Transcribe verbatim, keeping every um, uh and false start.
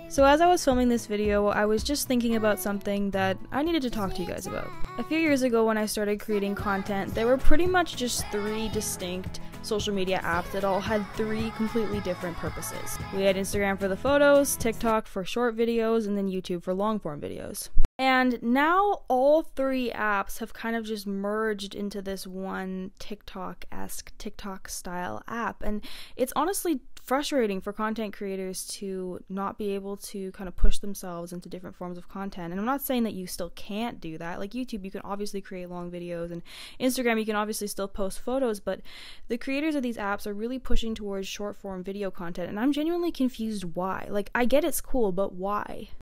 So as I was filming this video, I was just thinking about something that I needed to talk to you guys about. A few years ago when I started creating content, there were pretty much just three distinct social media apps that all had three completely different purposes. We had Instagram for the photos, TikTok for short videos, and then YouTube for long form videos. And now all three apps have kind of just merged into this one TikTok-esque, TikTok-style app. And it's honestly frustrating for content creators to not be able to kind of push themselves into different forms of content. And I'm not saying that you still can't do that. Like YouTube, you can obviously create long videos, and Instagram, you can obviously still post photos, but the creators of these apps are really pushing towards short form video content, and I'm genuinely confused why. Like, I get it's cool, but why?